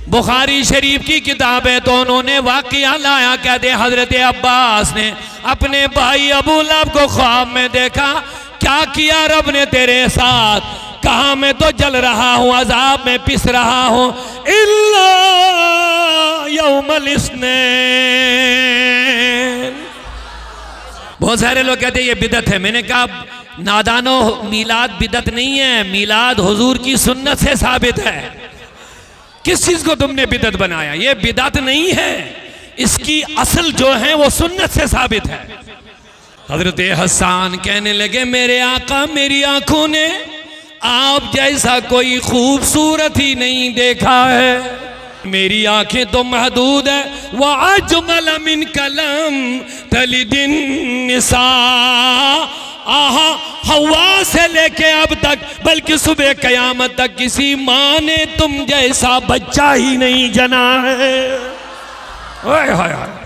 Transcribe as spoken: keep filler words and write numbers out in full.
बुखारी शरीफ की किताब है, तो उन्होंने वाकया लाया, कहते हजरत अब्बास ने अपने भाई अबू लहब को ख्वाब में देखा। क्या किया रब ने तेरे साथ? कहा मैं तो जल रहा हूं, अजाब में पिस रहा हूं। इल्ला यौमल इस्नैन। बहुत सारे लोग कहते हैं ये बिदत है। मैंने कहा नादानो, मीलाद बिदत नहीं है, मीलाद हुजूर की सुन्नत से साबित है। किस चीज को तुमने बिदत बनाया? ये बिदत नहीं है, इसकी असल जो है वो सुन्नत से साबित है। हजरत हसन कहने लगे मेरे आका, मेरी आंखों ने आप जैसा कोई खूबसूरत ही नहीं देखा है। मेरी आंखें तो महदूद है। वह अजमल मिन कलम तलिदिन निसा। आहा, हवा से लेके अब तक, बल्कि सुबह कयामत तक किसी माँ ने तुम जैसा बच्चा ही नहीं जना है। ओए हाय हाय।